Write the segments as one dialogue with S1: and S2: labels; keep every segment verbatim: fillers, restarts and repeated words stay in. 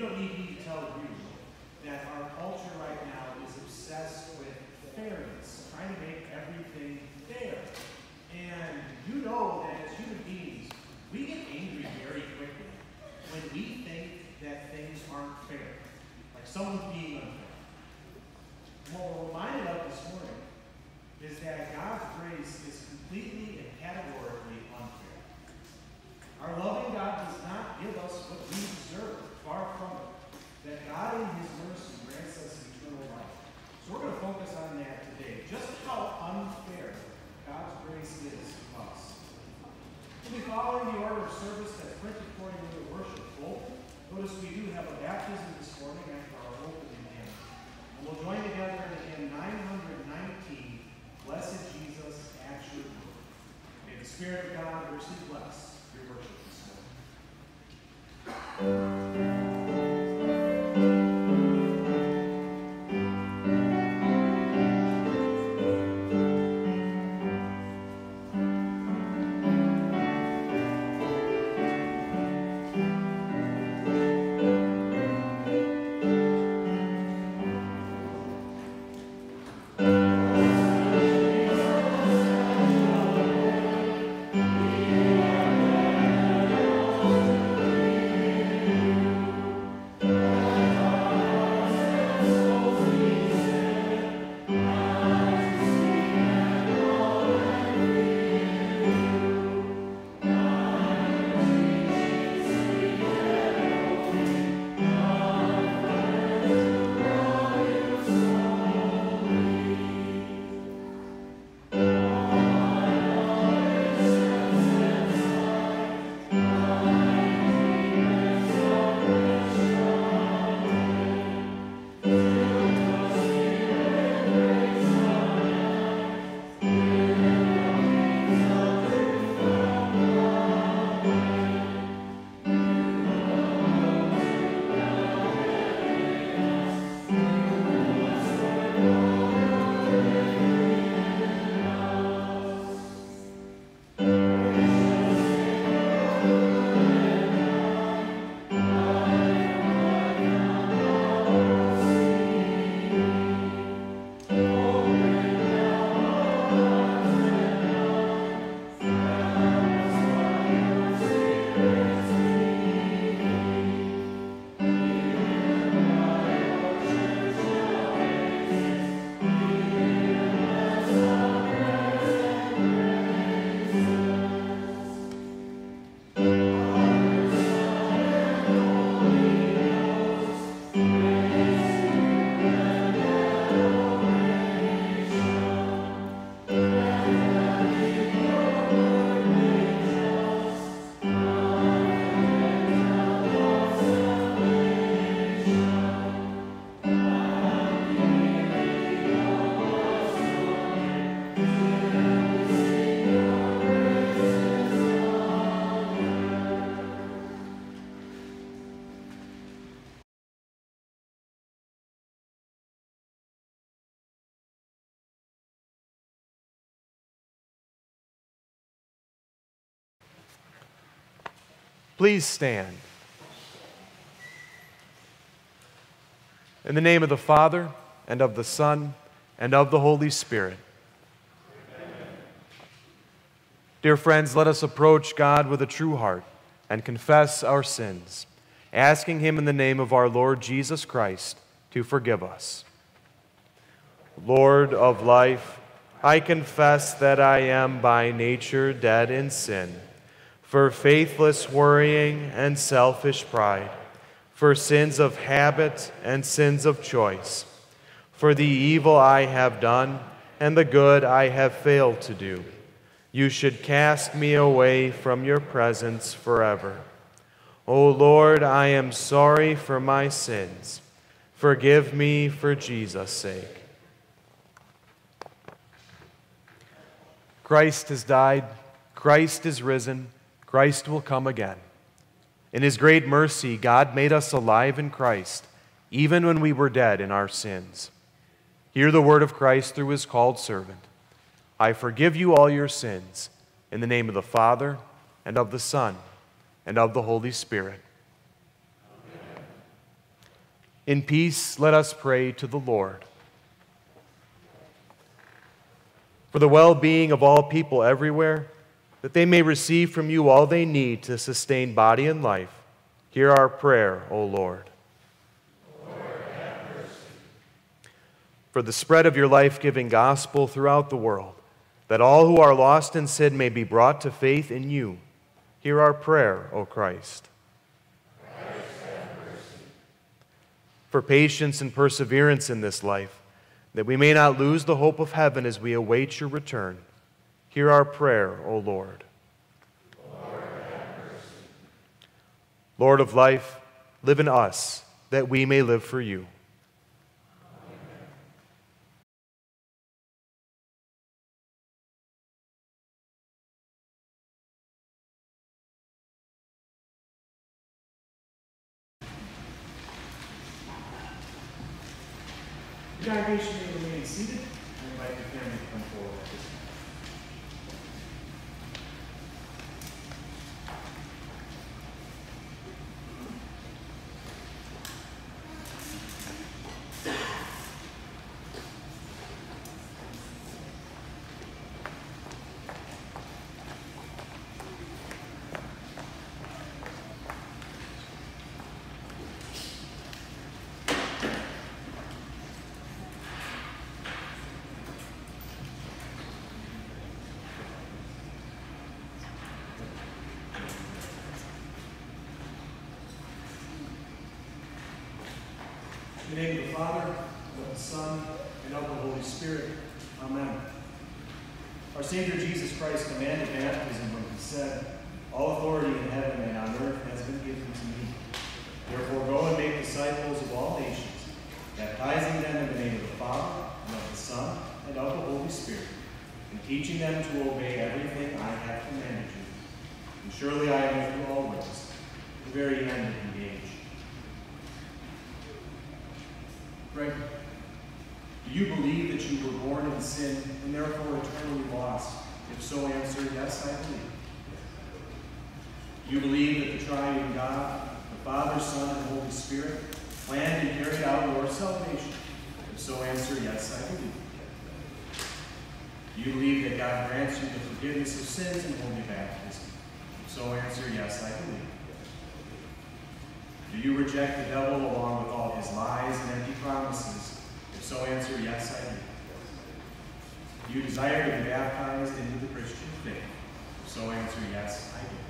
S1: don't need me to tell you that our culture right now is obsessed with fairness, trying to make everything fair. And you know that as human beings, we get angry very quickly when we think that things aren't fair, like someone's being unfair. And what we're reminded of this morning is that God's grace is completely and categorically unfair. Our loving God does not give us what we deserve, far from it. That God in his mercy grants us eternal life. So we're going to focus on that today, just how unfair God's grace is to us. We'll be following the order of service that's printed according to the worship bowl. Notice we do have a baptism this morning after our opening hymn. And we'll join together in hymn nine nineteen, Blessed Jesus, at your word. May the Spirit of God richly bless your worship this morning.
S2: Please stand. In the name of the Father, and of the Son, and of the Holy Spirit. Amen. Dear friends, let us approach God with a true heart and confess our sins, asking Him in the name of our Lord Jesus Christ to forgive us. Lord of life, I confess that I am by nature dead in sin, for faithless worrying and selfish pride, for sins of habit and sins of choice, for the evil I have done and the good I have failed to do. You should cast me away from your presence forever. O Lord, I am sorry for my sins. Forgive me for Jesus' sake. Christ has died. Christ is risen. Christ will come again. In His great mercy, God made us alive in Christ, even when we were dead in our sins. Hear the word of Christ through His called servant. I forgive you all your sins, in the name of the Father, and of the Son, and of the Holy Spirit. Amen. In peace, let us pray to the Lord. For the well-being of all people everywhere, that they may receive from you all they need to sustain body and life, hear our prayer, O Lord.
S3: Lord, have mercy.
S2: For the spread of your life-giving gospel throughout the world, that all who are lost in sin may be brought to faith in you, hear our prayer, O Christ.
S3: Christ, have mercy.
S2: For patience and perseverance in this life, that we may not lose the hope of heaven as we await your return, hear our prayer, O Lord.
S3: Lord, have mercy.
S2: Lord of life, live in us, that we may live for you.
S1: The congregation may remain seated. I invite the family to come forward at this time. In the name of the Father, and of the Son, and of the Holy Spirit. Amen. Our Savior Jesus Christ commanded baptism when he said, "All authority in heaven and on earth has been given to me. Therefore go and make disciples of all nations, baptizing them in the name of the Father, and of the Son, and of the Holy Spirit, and teaching them to obey everything I have commanded you. And surely I am with you always, to the very end of the age." Greg, do you believe that you were born in sin and therefore eternally lost? If so, answer, yes, I believe. Do you believe that the triune God, the Father, Son, and Holy Spirit, planned and carried out your salvation? If so, answer, yes, I believe. Do you believe that God grants you the forgiveness of sins and holy baptism? If so, answer, yes, I believe. Do you reject the devil along with all his lies and empty promises? If so, answer, yes, I do. Do you desire to be baptized into the Christian faith? If so, answer, yes, I do.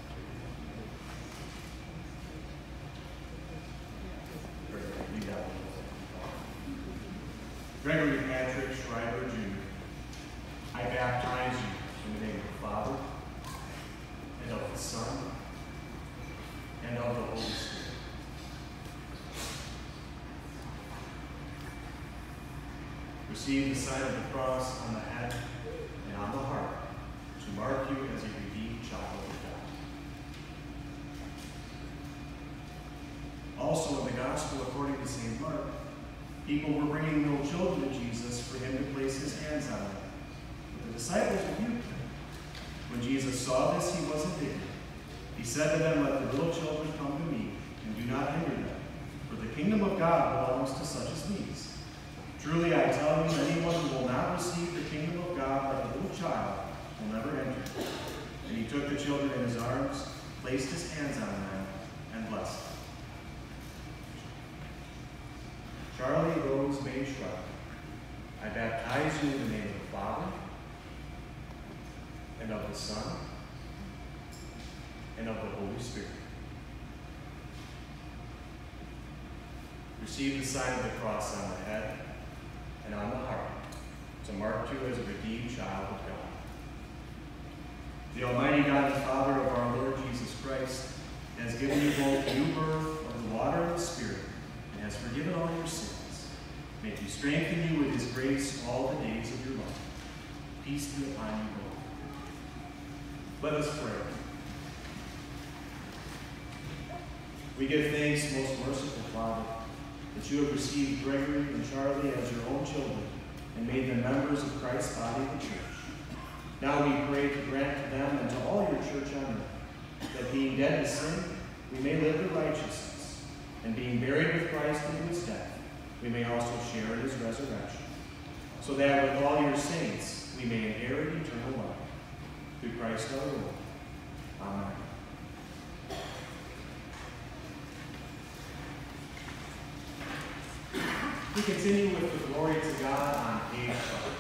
S1: Gregory Patrick Schreiber, Junior, I baptize you in the name of the Father, and of the Son, and of the Holy Spirit. Receive the sign of the cross on the head and on the heart to mark you as a redeemed child of God. Also in the Gospel according to Saint Mark, people were bringing little children to Jesus for him to place his hands on them. But the disciples rebuked him. When Jesus saw this, he was indignant. He said to them, "Let the little children come to me, and do not hinder them, for the kingdom of God belongs to such as these. Truly I tell you, anyone who will not receive the kingdom of God like a little child will never enter it." And he took the children in his arms, placed his hands on them, and blessed them. Charlie Rose May Shrub, I baptize you in the name of the Father, and of the Son, and of the Holy Spirit. Receive the sign of the cross on the head and on the heart, to mark you as a redeemed child of God. The Almighty God and Father of our Lord Jesus Christ has given you both new birth of the water and the Spirit, and has forgiven all your sins. May he strengthen you with his grace all the days of your life. Peace be upon you both. Let us pray. We give thanks, most merciful Father, that you have received Gregory and Charlie as your own children and made them members of Christ's body, the church. Now we pray to grant to them and to all your church on earth that being dead to sin, we may live in righteousness, And being buried with Christ into his death, we may also share in his resurrection, so that with all your saints we may inherit eternal life. Through Christ our Lord. Amen. We continue with the glory to God on page five.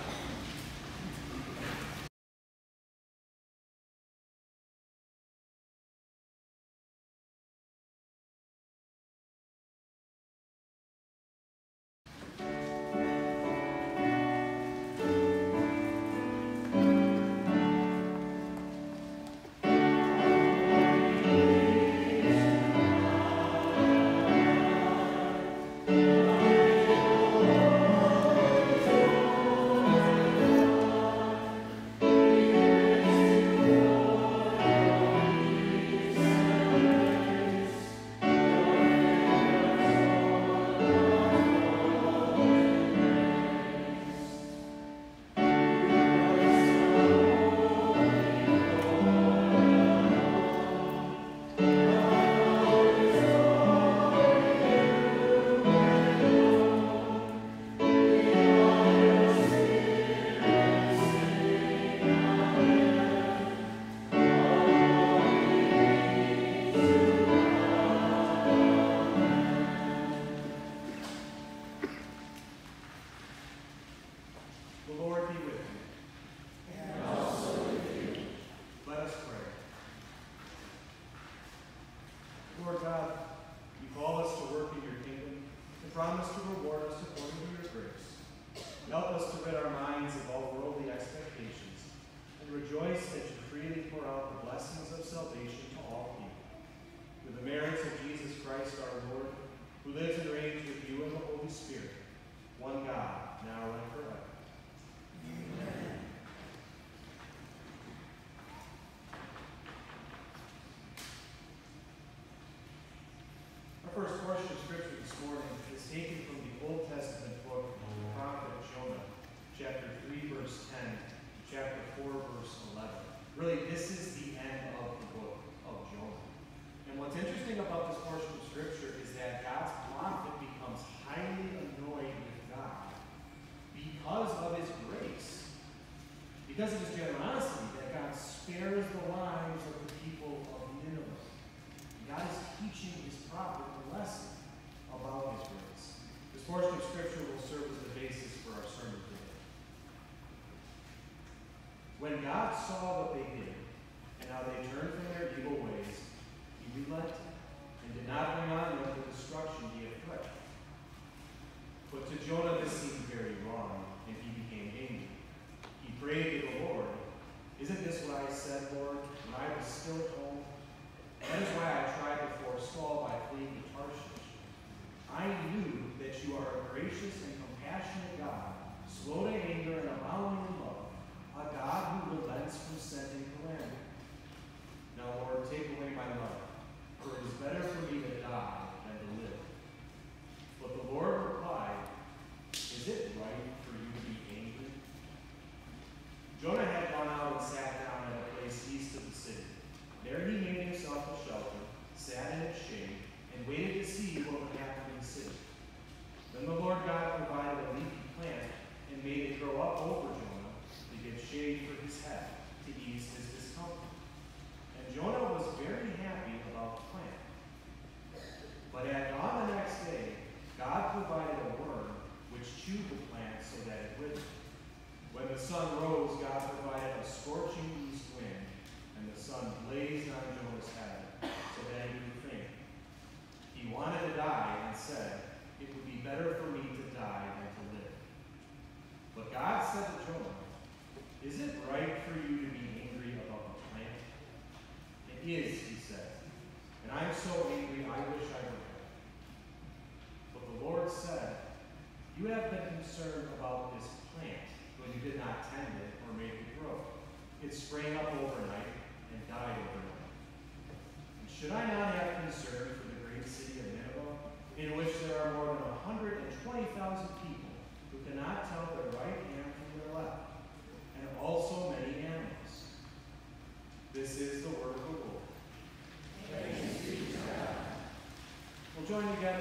S1: Our first portion of Scripture this morning is taken from the Old Testament book of the prophet Jonah, chapter three, verse ten, to chapter four, verse eleven. Really, this is the end of the book of Jonah. And what's interesting about this portion of Scripture is that God's prophet becomes highly annoyed with God because of his grace, because of his generosity, that God spares the lives of the people of Nineveh. God is teaching his prophet a lesson about his grace. This portion of Scripture will serve as the basis for our sermon today. When God saw what they did, and how they turned from their evil ways, he relented, and did not bring on them the destruction he had threatened. But to Jonah this seemed very wrong, and he became angry. He prayed to the Lord, "Isn't this what I said, Lord, when I was still at home? That is why I tried to forestall by fleeing to Tarshish. I knew that you are a gracious and compassionate God, slow to anger and abounding in love, a God who relents from sending calamity. Now, Lord, take away my life, for it is better for me to die than to live." But the Lord replied, "Is it right for you to be angry?" Jonah had gone out and sat down at a place east of the city. There he made himself a shelter, sat in its shade, and waited to see what would happen in the city. Then the Lord God provided a leafy plant and made it grow up over Jonah to give shade for his head, to ease his discomfort. And Jonah was very happy about the plant. But at dawn the next day, God provided a worm which chewed the plant so that it withered. When the sun rose, God provided a scorching east wind, and the sun blazed on Jonah's head so that he grew faint. He wanted to die and said, "It would be better for me to die than to live." But God said to Jonah, "Is it right for you to be angry about the plant?" "It is," he said, "and I am so angry I wish I were dead." But the Lord said, "You have been concerned about this plant, though you did not tend it or make it grow. It sprang up overnight and died overnight. And should I not have concern for the great city of Nineveh, in which there are more than one hundred twenty thousand people who cannot tell their right hand from their left, and also many animals?" This is the word of the Lord.
S3: Thanks be to God.
S1: We'll join together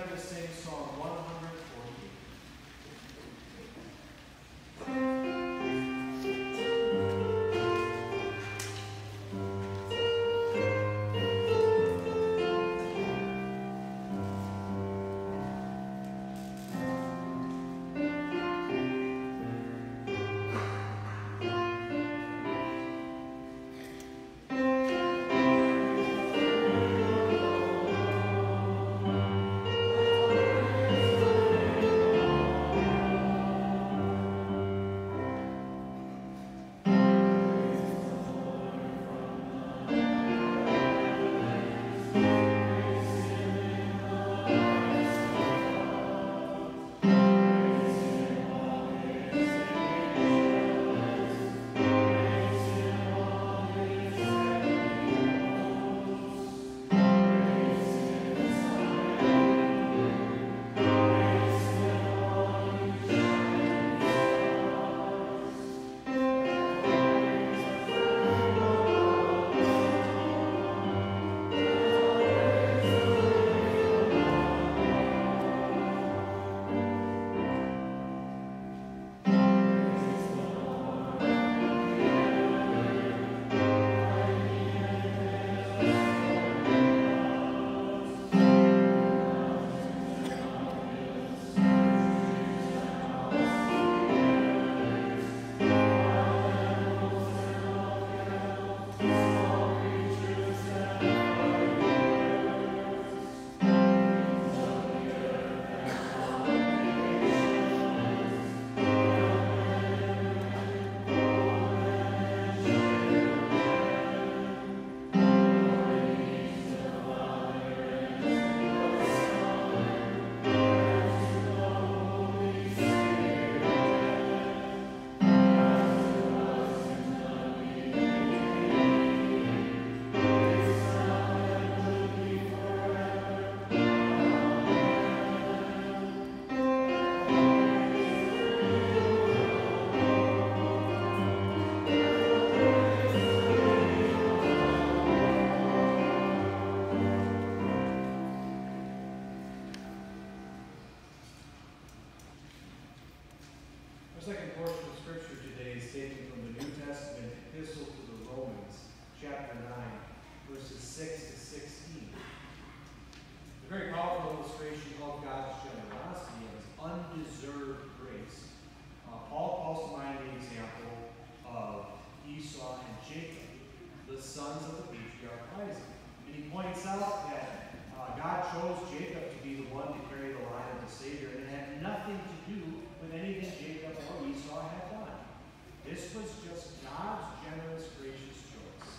S1: second portion of Scripture today is taken from the New Testament Epistle to the Romans, chapter nine, verses six to sixteen. A very powerful illustration of God's generosity and his undeserved grace. Uh, Paul calls to mind the example of Esau and Jacob, the sons of the patriarch Isaac. And he points out that uh, God chose Jacob to be the one to carry the line of the Savior, and it had nothing to do with anything Jacob or Esau had done. This was just God's generous, gracious choice.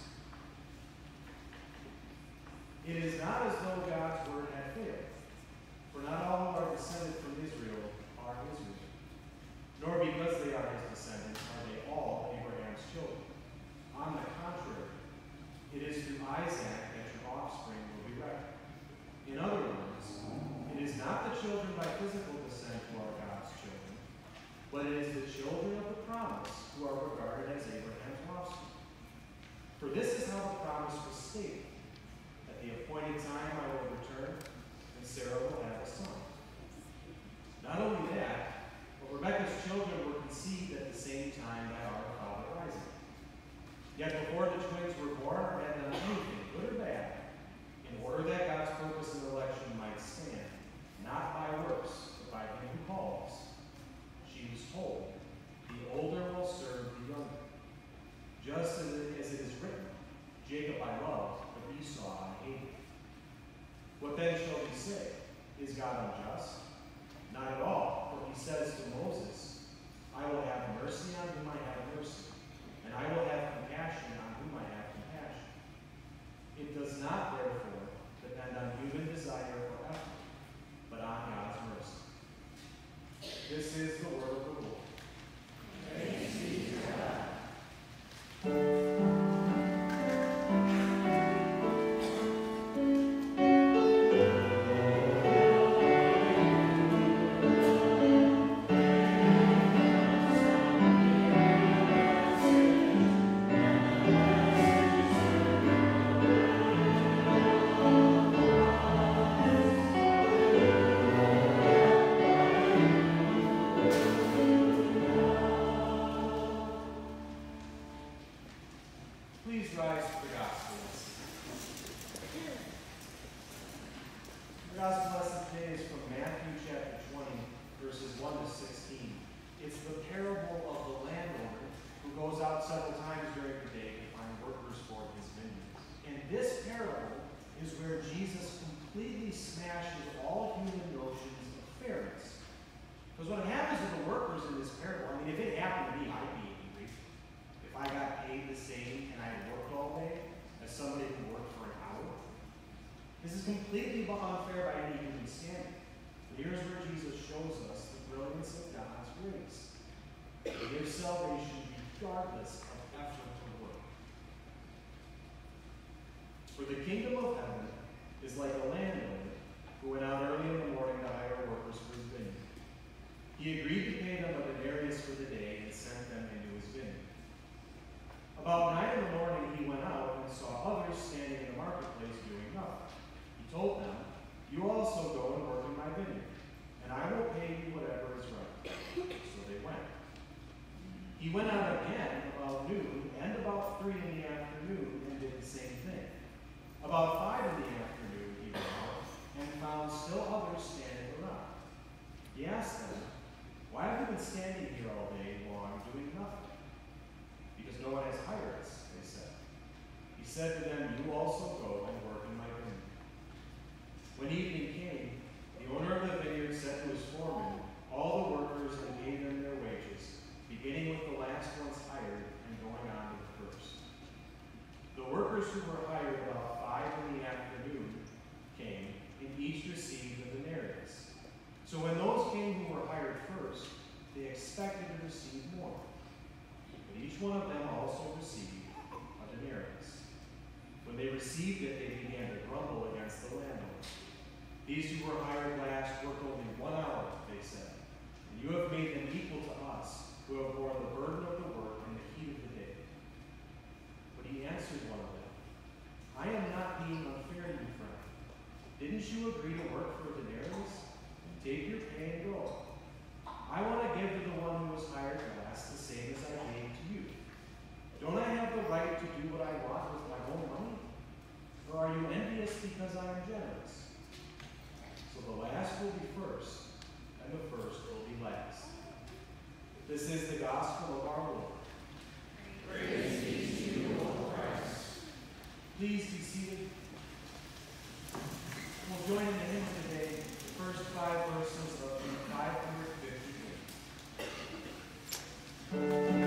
S1: It is not as though God's word had failed, for not all who are descended from Israel are Israel, nor because they are his descendants are they all Abraham's children. On the contrary, it is through Isaac that your offspring will be reckoned. In other words, it is not the children by physical descent who are God's children, but it is the children of the promise who are regarded as Abraham's offspring. For this is how the promise was stated: at the appointed time I will return, and Sarah will have a son. Not only that, but Rebekah's children were conceived at the same time by our father Isaac. Yet before the twins were born or had done anything, good or bad, in order that God's purpose and election might stand, not by works, but by him who calls, she was told, the older will serve the younger. Just as it, as it is written, Jacob I loved, but Esau I hated. What then shall we say? Is God unjust? Not at all, for he says to Moses, I will have mercy on whom I have mercy, and I will have compassion on whom I have compassion. It does not, therefore, depend on human desire or effort, but on God's mercy. This is the word of the Lord.
S3: Thanks be to God.
S1: Please rise for the gospel lesson. The gospel lesson today is from Matthew chapter twenty, verses one to sixteen. It's the parable of the landowner who goes out several times during the day to find workers for his vineyard. And this parable is where Jesus completely smashes all human notions of fairness. Because what happens with the workers in this parable, I mean, if it happened to me, I'd be angry. If I got paid the same and I worked all day as somebody who worked for an hour. This is completely unfair by any human standard. But here's where Jesus shows us the brilliance of God's grace. He gives salvation regardless of effort or work. For the kingdom of heaven is like a landowner who went out early in the morning to hire workers for his vineyard. He agreed to pay them a denarius for the day and sent them into his vineyard. About nine in the morning he went out and saw others standing in the marketplace doing nothing. He told them, you also go and work in my vineyard, and I will pay you whatever is right. So they went. He went out again about noon and about three in the afternoon and did the same thing. About five in the afternoon he went out and found still others standing around. He asked them, why have you been standing here all day long doing nothing? Because no one has hired us, they said. He said to them, you also go and work in my vineyard. When evening came, the owner of the vineyard said to his foreman, all the workers, and gave them their wages, beginning with the last ones hired and going on to the first. The workers who were hired about five in the afternoon came, and each received a denarius. So when those came who were hired first, they expected to receive more. But each one of them also received a denarius. When they received it, they began to grumble against the landlord. These who were hired last worked only one hour, they said, and you have made them equal to us, who have borne the burden of the work and the heat of the day. But he answered one of them, I am not being unfair to you, friend. Didn't you agree to work for a denarius? Take your pay and go. I want to give to the one who was hired This is the gospel of our Lord.
S3: Praise be to you, O Christ.
S1: Please be seated. We'll join in the hymn today, the first five verses of the five hundred fifty hymn.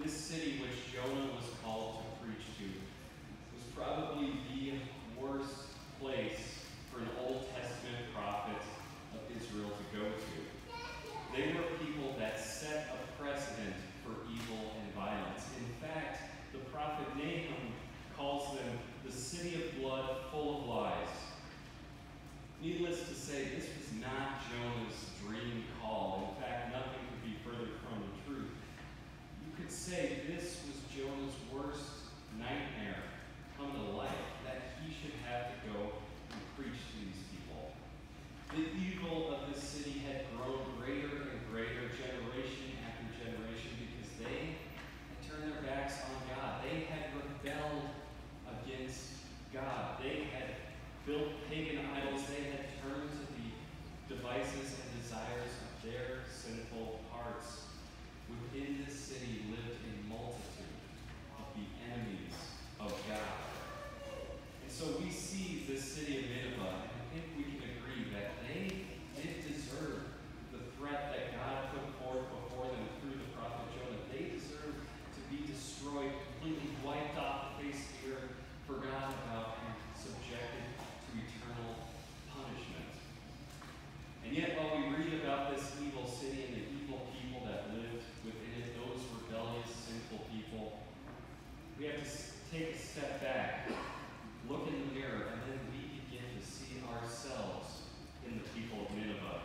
S4: this city which Jonah was called to preach to was probably the worst place for an Old Testament prophet of Israel to go to. They were people that set a precedent for evil and violence. In fact, the prophet Nahum calls them the city of blood full of lies. Needless to say, this was not Jonah's dream call. In fact, nothing could be further from the truth. You could say this was Jonah's worst nightmare come to life, that he should have to go and preach to these people. The evil of this city had grown greater and greater generation after generation because they had turned their backs on God. They had rebelled against God. They had built pagan idols. They had turned to the devices and desires of their sinful hearts. Within this city lived a multitude of the enemies of God. And so we see this city of Nineveh, and I think we can agree that they did deserve the threat that God put forth before them through the prophet Jonah. They deserved to be destroyed, completely wiped off the face of the earth, forgotten about, and subjected to eternal punishment. And yet, while we read about this evil city and the evil people that lived within it, those rebellious, sinful people, we have to take a step back, look in the mirror, and then we begin to see ourselves in the people of Nineveh.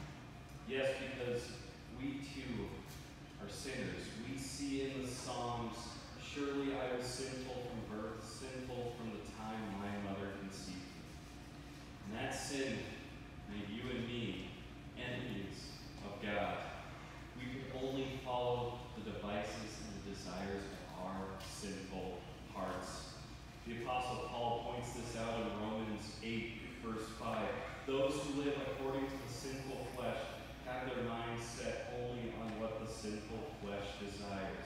S4: Yes, because we too are sinners. We see in the Psalms, surely I was sinful from birth, sinful from the time my mother conceived me. And that sin made you and me enemies of God. We could only follow the devices and the desires of our sinful hearts. The Apostle Paul points this out in Romans eight, verse five. Those who live according to the sinful flesh have their minds set only on what the sinful flesh desires.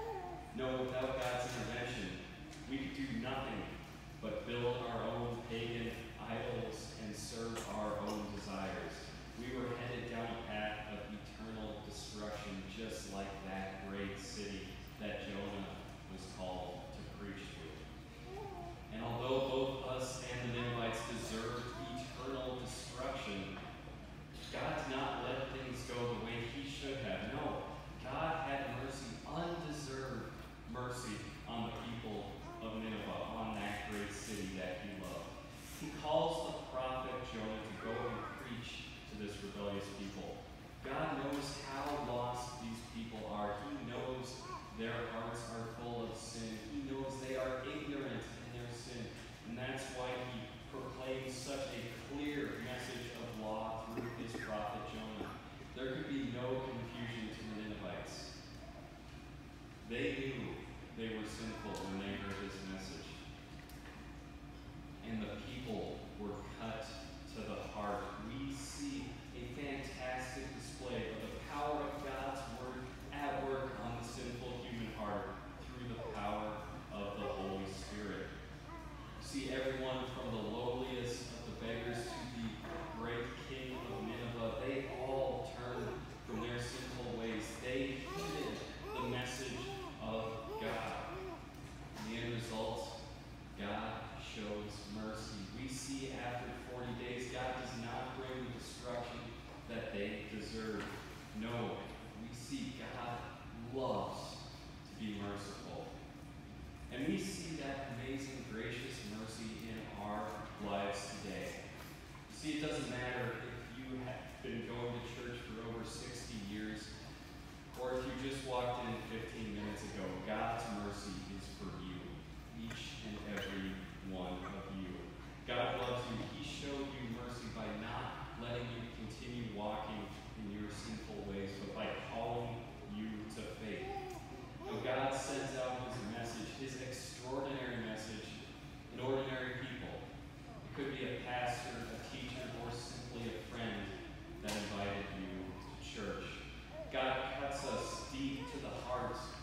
S4: No, without God's intervention, we could do nothing but build our own pagan idols and serve our own desires. We were headed down a path of eternal destruction, just like that great city that Jonah was called to preach to. And although both us and the Ninevites deserved eternal destruction, God did not let things go the way he should have. No, God had mercy, undeserved mercy on the people of Nineveh, on that great city that he loved. He calls the prophet Jonah to go and preach to this rebellious people. God knows how lost these people are. He knows their hearts are full of sin. He knows they are ignorant in their sin. And that's why he proclaims such a clear message of law through his prophet Jonah. There could be no confusion to the Ninevites. They knew they were sinful when they heard his message. And the people were cut to the heart. We see a fantastic display of the power of God's word at work on the sinful human heart through the power of the Holy Spirit. See everyone from the lowliest of the beggars to the great king of Nineveh, they all turned from their sinful ways. They heeded the message of God. And the end result, God shows mercy. We see after forty days, God does not bring the destruction that they deserve. No, we see God loves to be merciful. And we see that amazing, gracious mercy in our lives today. See, it doesn't matter if you have been going to church for over sixty years, or if you just walked in fifteen minutes ago. God's mercy is for you, each and every one of you. God loves you. He showed you mercy by not letting you continue walking in your sinful ways, but by calling you to faith. When God sends out his message, his extraordinary message, in ordinary people, it could be a pastor, a teacher, or simply a friend that invited you to church. God cuts us deep to the heart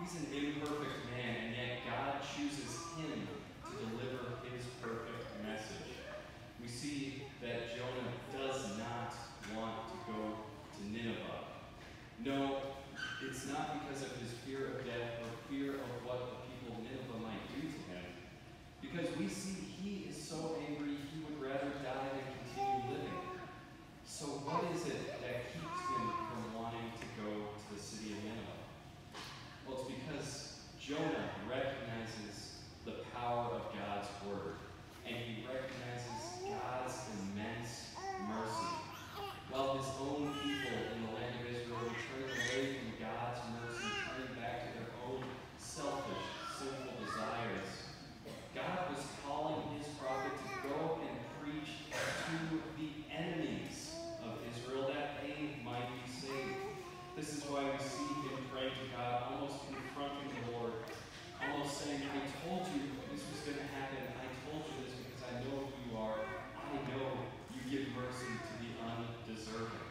S4: He's an imperfect man, and yet God chooses him to deliver his perfect message. We see that Jonah does not want to go to Nineveh. No, it's not because of his fear of death or fear of what the people of Nineveh might do to him. Because we see he is so angry he would rather die than continue living. So what is it that keeps him from wanting to go to the city of Nineveh? Well, it's because Jonah recognizes the power of God's word, and he recognizes God's immense mercy. While his own people in the land of Israel were turning away from God's mercy, turning back to their own selfish, sinful desires, God was calling his prophet to go and preach to the enemies of Israel that they might be saved. This is why we see him praying to God, almost confronting the Lord, almost saying, I told you this was going to happen. I told you this because I know who you are. I know you give mercy to the undeserving.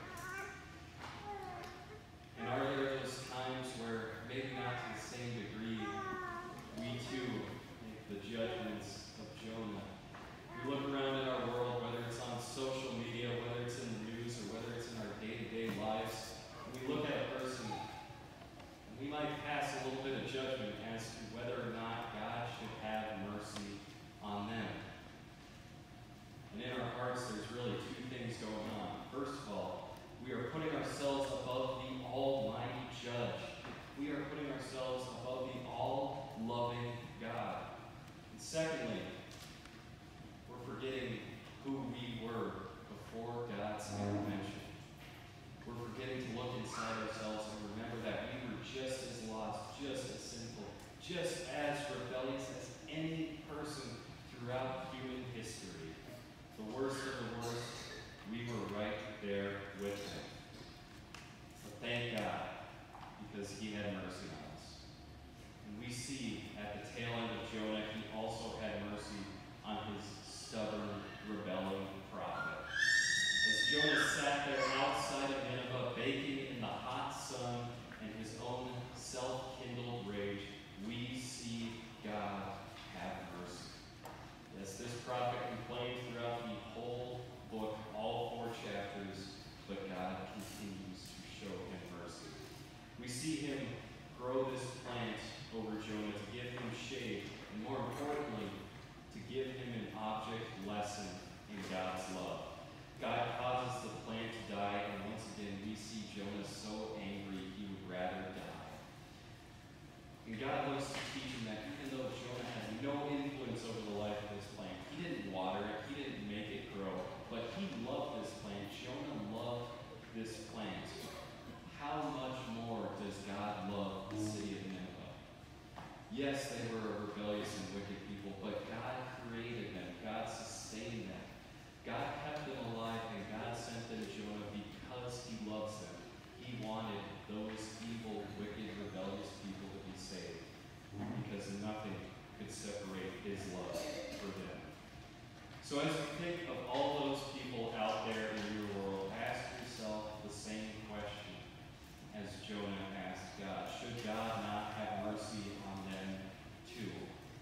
S4: And are there those times where, maybe not to the same degree, we too make the judgments of Jonah? We look around in our world, whether it's on social media, whether it's in the news, or whether it's in our day-to-day lives, and we look at a person, and we might pass a little bit of judgment as to whether or not God should have mercy on them. And in our hearts, there's really two things going on. First of all, we are putting ourselves above the almighty judge. We are putting ourselves above the all-loving God. And secondly, we're forgetting who we were before God's intervention. We're forgetting to look inside ourselves and remember that we were just as lost, just as sinful, just as rebellious as any person throughout human history. The worst of the worst, we were right there with him. But thank God, because he had mercy on us. And we see at the tail end of Jonah, he also had mercy on his stubborn, rebelling prophet. As Jonah sat there outside of Nineveh, baking in the hot sun and his own self-kindled rage, we see God have mercy. Yes, this prophet complained throughout the whole book, all four chapters, but God continues to show him mercy. We see him grow this plant over Jonah to give him shade, and more importantly, to give him an object lesson in God's love. God causes the plant to die, and once again we see Jonah so angry he would rather die. And God looks to teach him that even though Jonah had no influence over the life of this plant, he didn't water it, he didn't make it grow, but he loved this plant. Jonah loved this plant. How much more does God love the city of Nineveh? Yes, they were a rebellious and wicked people, but God created them. God sustained them. God kept them alive, and God sent them Jonah because he loves them. He wanted those evil, wicked, rebellious people to be saved, because nothing could separate his love for them. So as you think of all those people out there in your world, ask yourself the same question as Jonah asked God. Should God not have mercy on them too?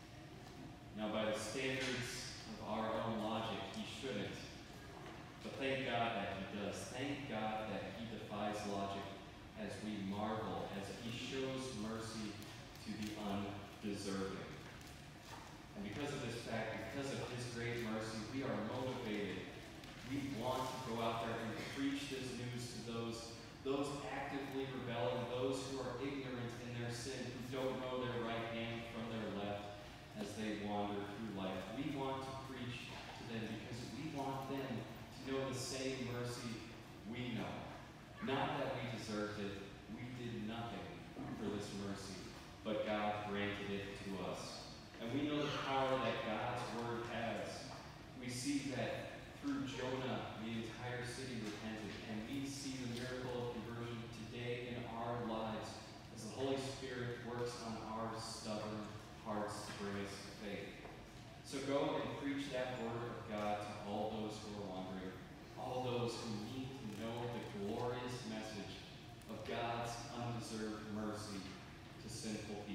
S4: Now, by the standards of our own logic, he shouldn't. But thank God that he does. Thank God that he defies logic as we marvel, as he shows mercy to the undeserving. And because of this fact, because of his great mercy, we are motivated. We want to go out there and preach this news to those, those actively rebelling, those who are ignorant in their sin, who don't know their right hand from their left as they wander through life. We want to preach to them because we want them to know the same mercy we know. Not that we deserved it. We did nothing for this mercy, but God granted it to us. And we know the power that God's word has. We see that through Jonah, the entire city repented, and we see the miracle of conversion today in our lives as the Holy Spirit works on our stubborn hearts to bring us to faith. So go and preach that word of God to all those who are wandering, all those who need to know the glorious message of God's undeserved mercy to sinful people.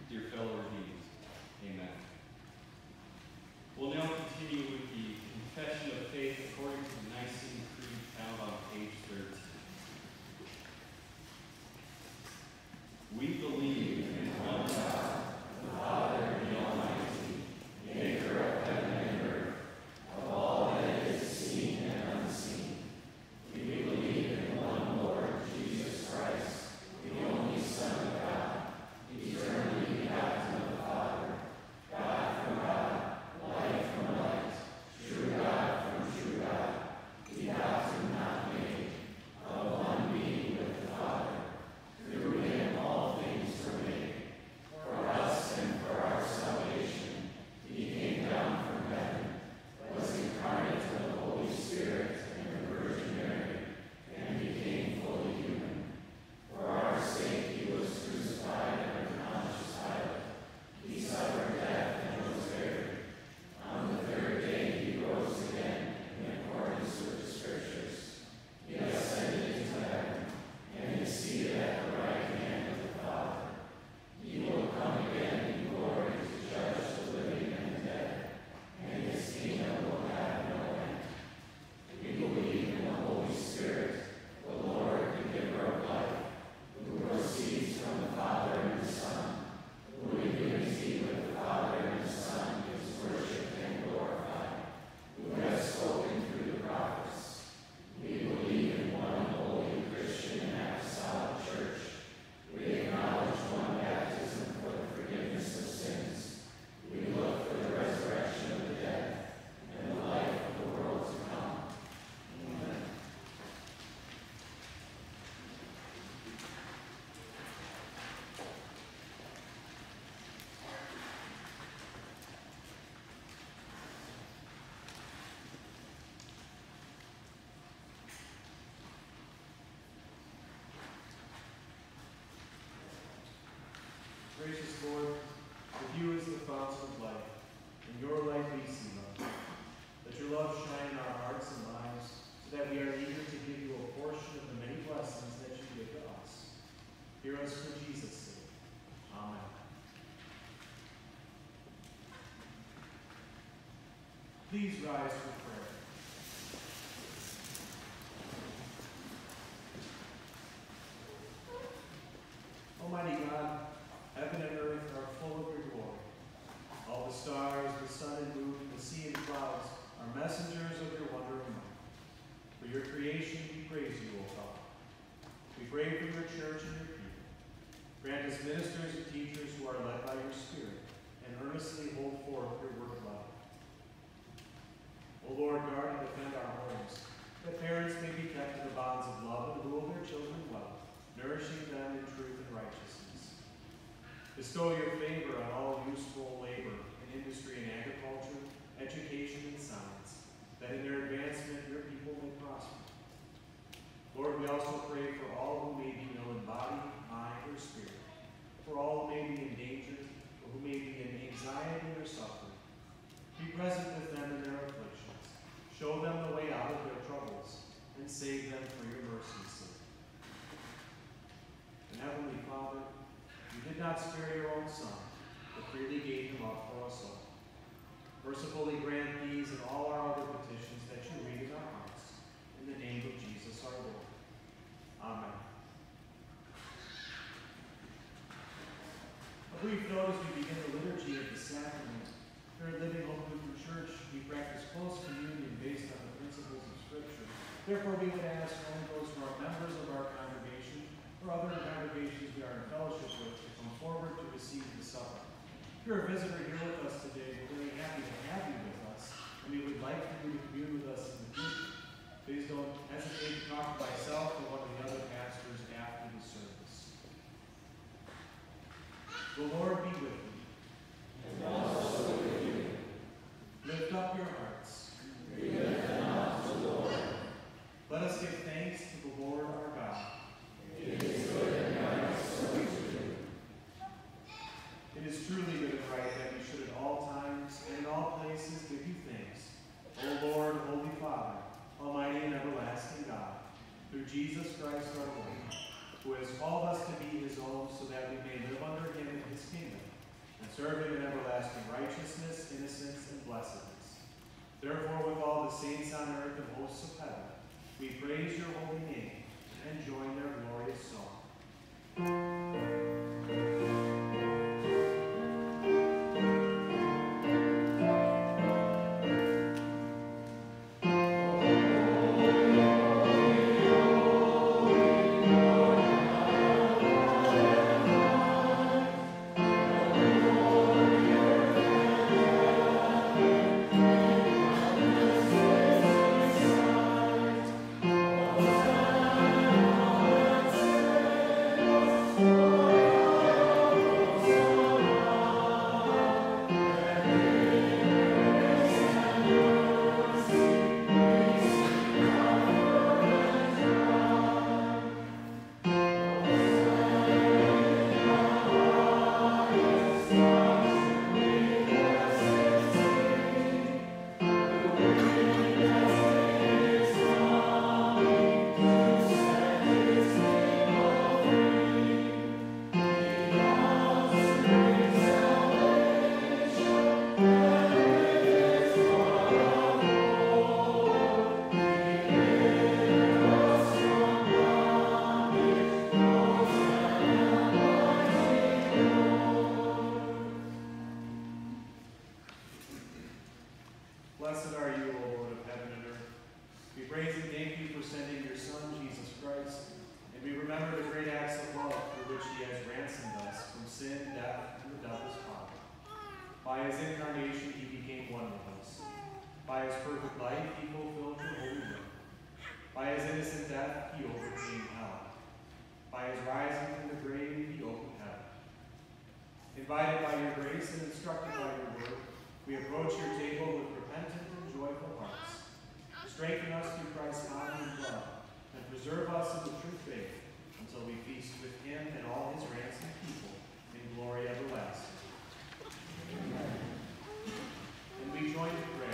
S4: dear fellow redeemed. Amen. We'll now continue with the confession of faith according to the Nicene Creed found on page thirteen. We believe in one God, the Father, the Almighty, maker of heaven and earth, of all that is seen and unseen. We believe in one Lord, Jesus Christ, the only Son of God, eternally begotten of the Father, God from God, light from light, true God from true God, begotten, not made, of one being with the Father. Through him all things were made. For us and for our salvation, he came down from heaven, was incarnate of the Holy Spirit and the Virgin Mary, and became fully human. For our sake he was crucified under Pontius Pilate. He suffered death and was buried. On the third day he rose again in accordance with the Scriptures. He ascended into heaven and is seated at the right hand of the Father. He will come again in glory to judge the living and the dead, and his kingdom will have no end. We believe in the Holy Spirit, the Lord, the giver of life, who proceeds from the Father and the Son, who in unity with the Father and the Son is worshipped and glorified, who has spoken through the prophets. We believe in one holy Christian and apostolic church. We acknowledge one baptism for the forgiveness of sins. We look for the resurrection of the dead and the life of the world to come. Amen.
S1: Gracious Lord, with you is the fountain of life, and your light we see, Lord. Let your love shine in our hearts and lives, so that we are eager to give you a portion of the many blessings that you give to us. Hear us for Jesus' sake. Amen. Please rise for prayer. Almighty God, heaven and earth are full of your glory. All the stars, the sun and moon, the sea and clouds are messengers of your wondering might. For your creation we praise you, O God. We pray for your church and your people. Grant us ministers and teachers who are led by your Spirit, and earnestly hold forth your word of life. O Lord, guard and defend our homes, that parents may be kept in the bonds of love and rule their children well, nourishing them in truth and righteousness. Bestow your favor on all useful labor in industry and agriculture, education and science, that in their advancement your people may prosper. Lord, we also pray for all who may be ill in body, mind, or spirit, for all who may be in danger, or who may be in anxiety or suffering. Be present with them in their afflictions. Show them the way out of their troubles, and save them for your mercy's sake. And Heavenly Father, you did not spare your own Son, but freely gave him up for us all. Mercifully grant these and all our other petitions that you read in our hearts. In the name of Jesus our Lord. Amen. A brief note as we begin the liturgy of the sacrament. Here at Living Hope Lutheran Church, we practice close communion based on the principles of Scripture. Therefore, we would ask only those who are members of our congregation or other congregations we are in fellowship with to come forward to receive the supper. If you're a visitor here with us today, we're really happy to have you with us, and we would like for you to commune with us in the future. Please don't hesitate to talk to myself or one of the other pastors after the service. The Lord be with you.
S3: And also with you.
S1: Lift up your hearts.
S3: We lift them up to the Lord.
S1: Let us give thanks to the Lord our God.
S3: It is good and right so to do.
S1: It is truly good and right that we should at all times and in all places give you thanks, O Lord, Holy Father, Almighty and everlasting God, through Jesus Christ our Lord, who has called us to be his own so that we may live under him in his kingdom, Therefore, with all the saints on earth and hosts of heaven, we praise your holy name and join their glorious song. Blessed are you, O Lord of heaven and earth. We praise and thank you for sending your Son, Jesus Christ, and we remember the great acts of love through which he has ransomed us from sin, death, and the devil's power. By his incarnation, he became one with us. By his perfect life, he fulfilled your holy will. By his innocent death, he overcame hell. By his rising from the grave, he opened heaven. Invited by your grace and instructed by your word, we approach your table with repentant and joyful hearts. Strengthen us through Christ's body and blood, and preserve us in the true faith until we feast with him and all his ransomed people in glory everlasting. Amen. And we join to pray.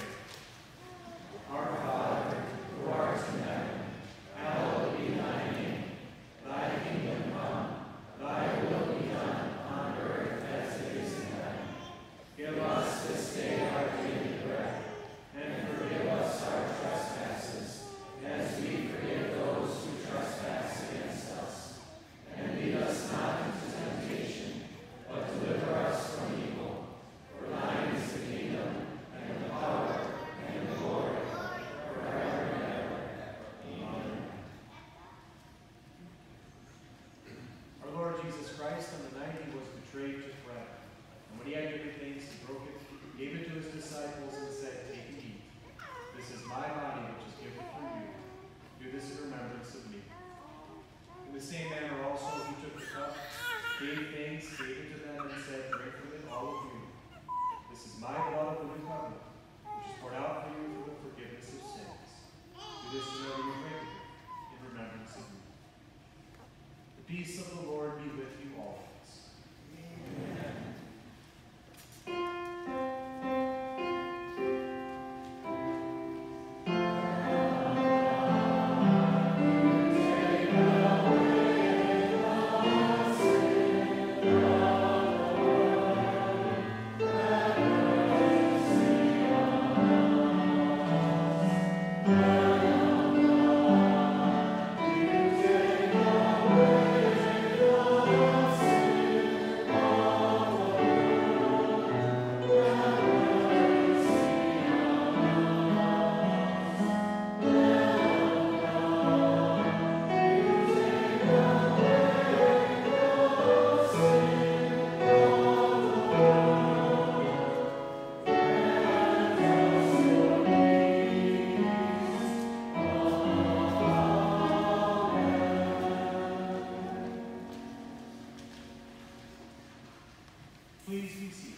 S1: Our Father, who art in heaven, hallowed be thy name. Thy kingdom come, thy will be done on earth as it is in heaven. Give us this day our daily bread, and forgive us our trespasses, as we forgive those who trespass against us. And lead us not into temptation, but deliver us from evil. For thine is the kingdom, and the power, and the glory, forever and ever. Amen. Our Lord Jesus Christ, on the night he was betrayed, took bread. And when he had given thanks, he broke it, gave it to his disciples, and said, "Take and eat. This is my body, which is given for you. Do this in remembrance of me." In the same manner also he took the cup, gave thanks, gave it to them, and said, "Drink from it, all of you. This is my blood of the new covenant, which is poured out for you for the forgiveness of sins. Do this whenever you drink it, in remembrance of me." The peace of the Lord be with you always. Amen. Please be seated.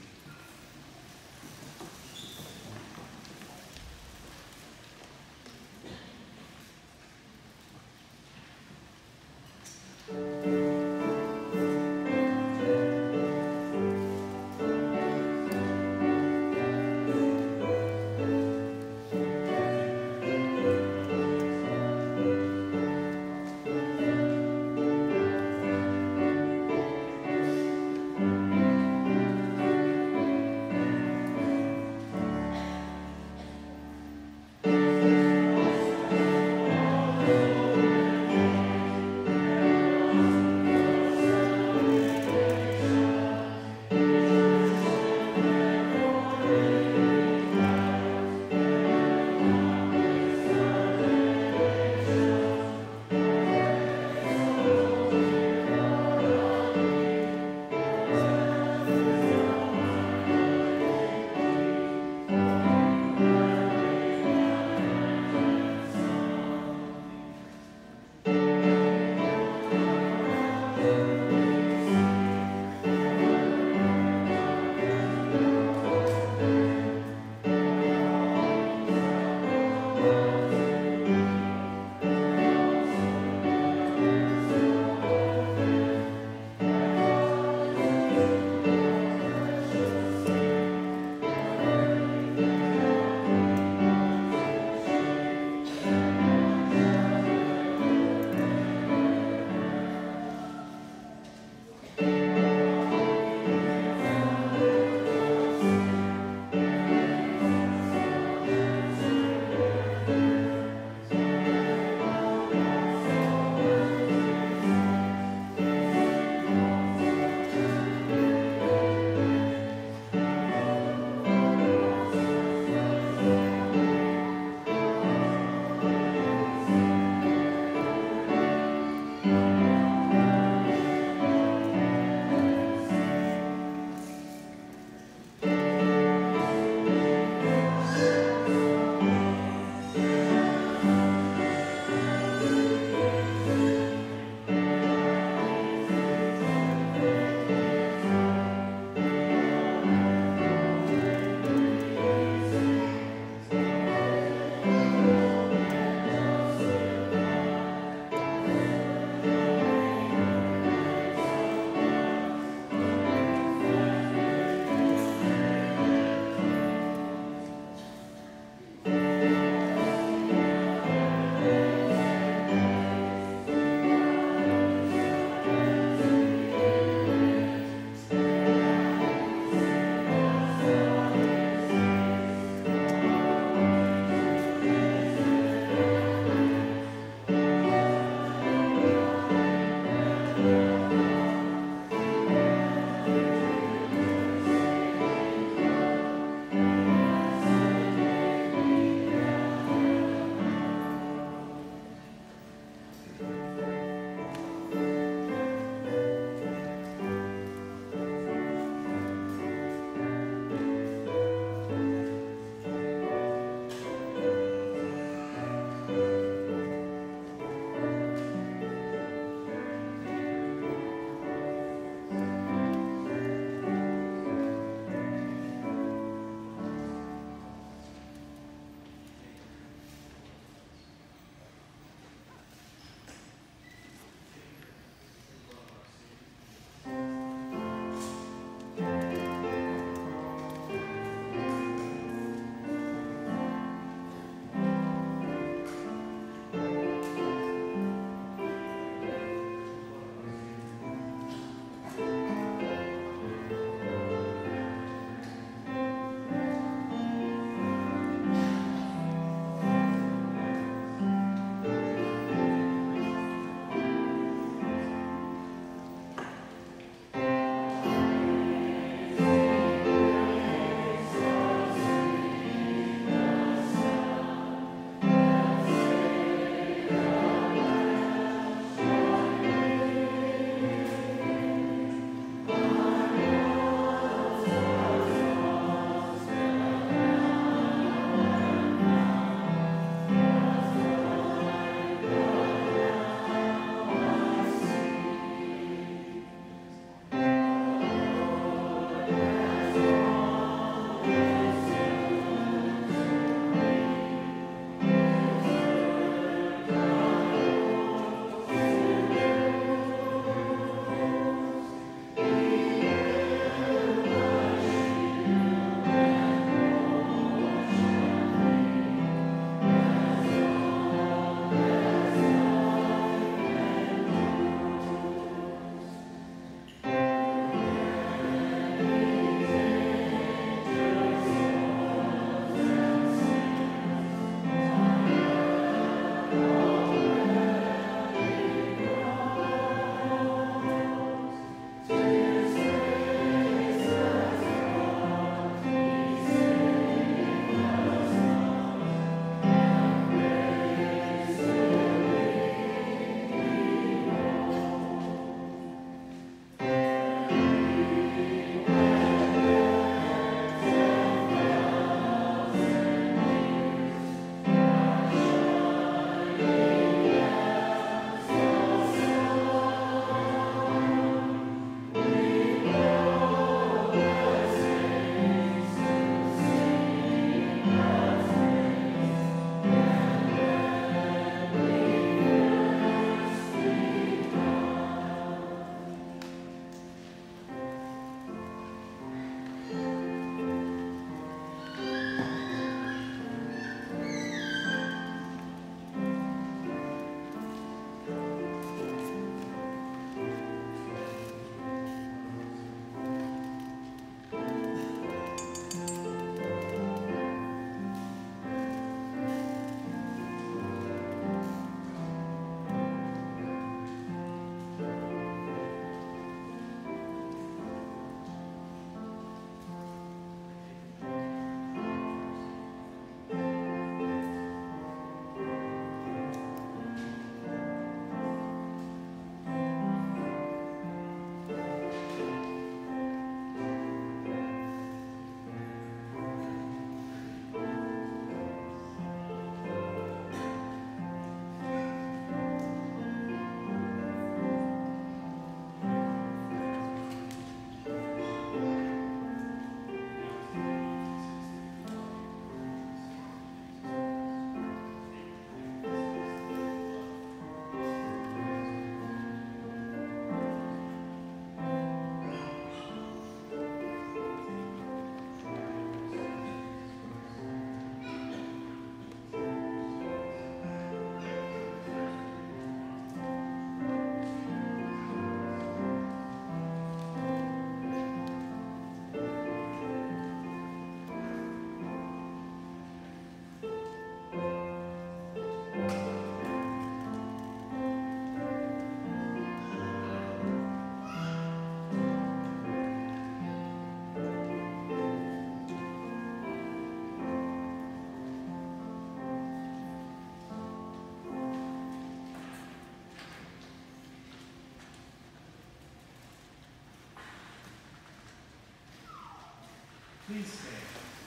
S1: Please stand.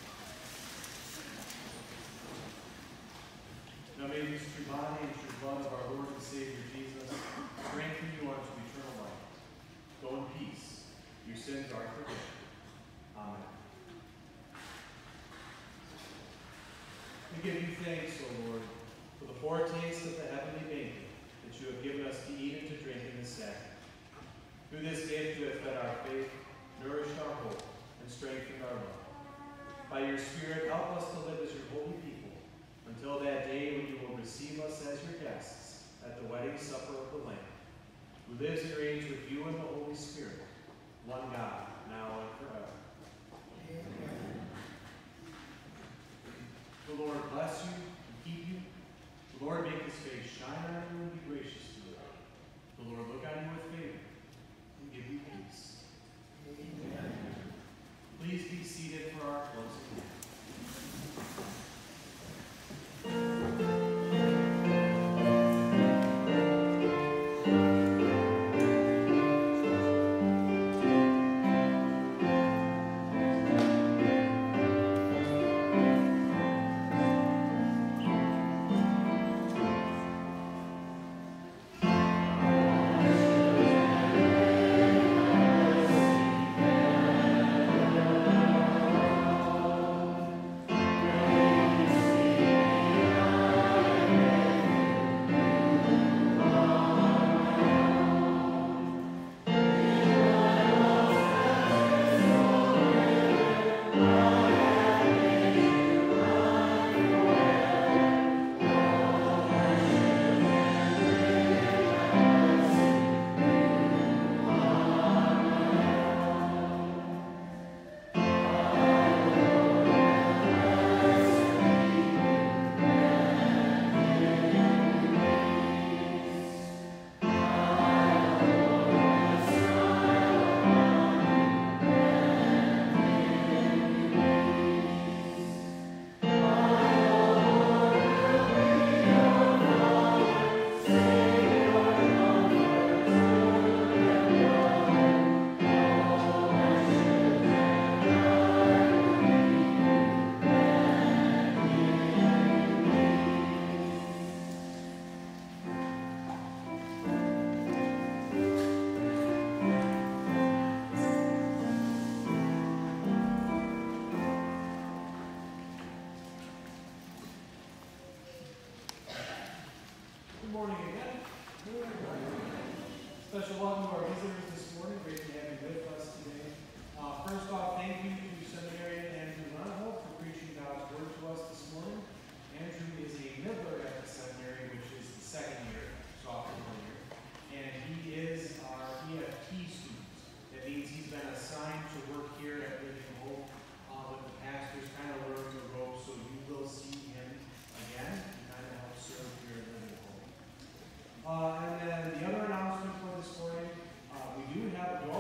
S1: Now may this true body and true blood of our Lord and Savior Jesus strengthen you unto eternal life. Go in peace. Your sins are forgiven. Amen. We give you thanks, O Lord, for the foretaste of the heavenly banquet that you have given us to eat and to drink in this sacrament. Through this gift you have fed our faith, nourished our hope, and strengthened our love. By your Spirit, help us to live as your holy people until that day when you will receive us as your guests at the wedding supper of the Lamb, who lives and reigns with you in the Holy Spirit, one God, now and forever. Amen. The Lord bless you and keep you. The Lord make his face shine on you and be gracious to you. The Lord look on you with favor and give you peace. Amen. Please be seated for our closing. Good morning again. Special welcome to our visitors this morning. Great to have you with us today. Uh, first off, thank you to Seminarian Andrew Lonholt for preaching God's Word to us this morning. Andrew is a nibbler at the seminary, which is the second year, sophomore year. And he is our E F T student. That means he's been assigned to work here at Living Hope uh, with the pastors, kind of learning the ropes, so you will see him again. He kind of helps serve here at Living Hope. Uh, and then the other announcement for this morning, uh, we do have a door